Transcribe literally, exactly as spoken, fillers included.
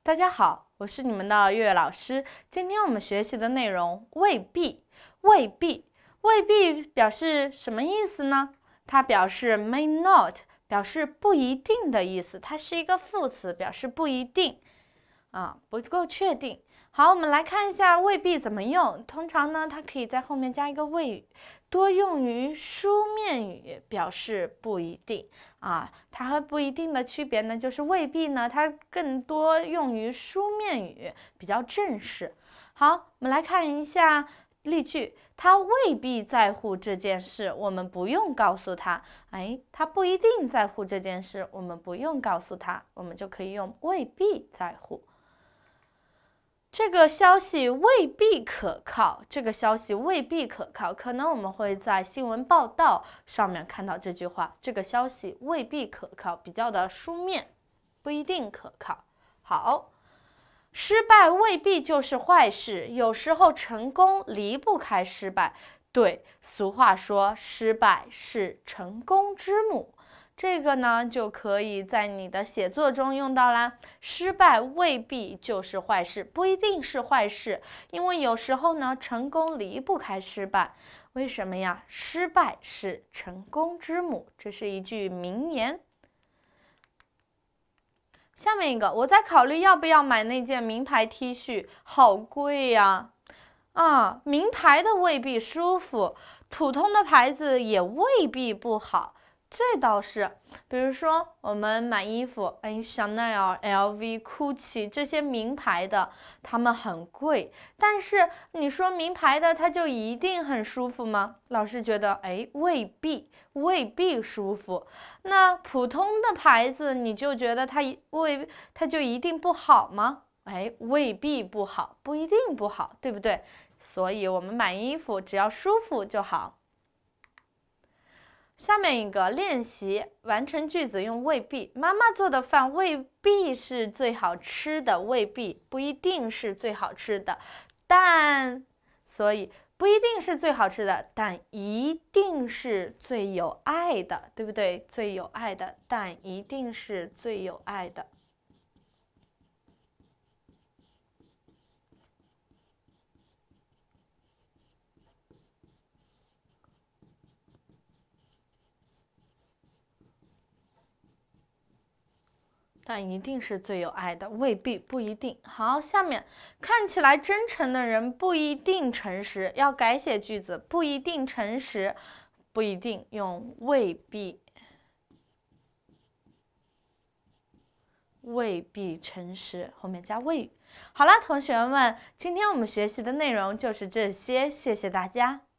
大家好，我是你们的月月老师。今天我们学习的内容未必，未必，未必表示什么意思呢？它表示 may not， 表示不一定的意思，它是一个副词，表示不一定啊，不够确定。好，我们来看一下未必怎么用。通常呢，它可以在后面加一个谓语，多用于书面语，表示不一定啊。它和不一定的区别呢，就是未必呢，它更多用于书面语，比较正式。好，我们来看一下例句，他未必在乎这件事，我们不用告诉他。哎，他不一定在乎这件事，我们不用告诉他，我们就可以用未必在乎。这个消息未必可靠，这个消息未必可靠，可能我们会在新闻报道上面看到这句话。这个消息未必可靠，比较的书面，不一定可靠。好，失败未必就是坏事，有时候成功离不开失败。对，俗话说，失败是成功之母。这个呢，就可以在你的写作中用到啦。失败未必就是坏事，不一定是坏事，因为有时候呢，成功离不开失败。为什么呀？失败是成功之母，这是一句名言。下面一个，我在考虑要不要买那件名牌 T 恤，好贵呀！啊，名牌的未必舒服，普通的牌子也未必不好。这倒是，比如说我们买衣服，哎，香奈儿、L V、GUCCI 这些名牌的，它们很贵。但是你说名牌的，它就一定很舒服吗？老师觉得，哎，未必，未必舒服。那普通的牌子，你就觉得它未，它就一定不好吗？哎，未必不好，不一定不好，对不对？所以我们买衣服只要舒服就好。下面一个练习完成句子用未必。妈妈做的饭未必是最好吃的，未必不一定是最好吃的，但所以不一定是最好吃的，但一定是最有爱的，对不对？最有爱的，但一定是最有爱的。但一定是最有爱的，未必不一定。好，下面看起来真诚的人不一定诚实，要改写句子，不一定诚实，不一定用未必，未必诚实，后面加谓语。好了，同学们，今天我们学习的内容就是这些，谢谢大家。